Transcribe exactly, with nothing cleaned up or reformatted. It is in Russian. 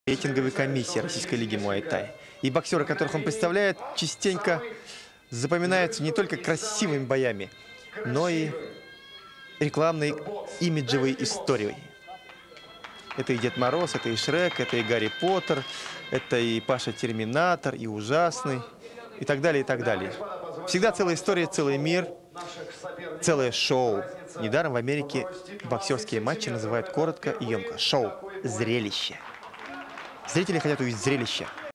Рейтинговой комиссии Российской лиги Муай-Тай. И боксеры, которых он представляет, частенько запоминаются не только красивыми боями, но и рекламной имиджевой историей. Это и Дед Мороз, это и Шрек, это и Гарри Поттер, это и Паша Терминатор, и Ужасный, и так далее, и так далее. Всегда целая история, целый мир, целое шоу. Недаром в Америке боксерские матчи называют коротко и емко: шоу, зрелище. Зрители хотят увидеть зрелище.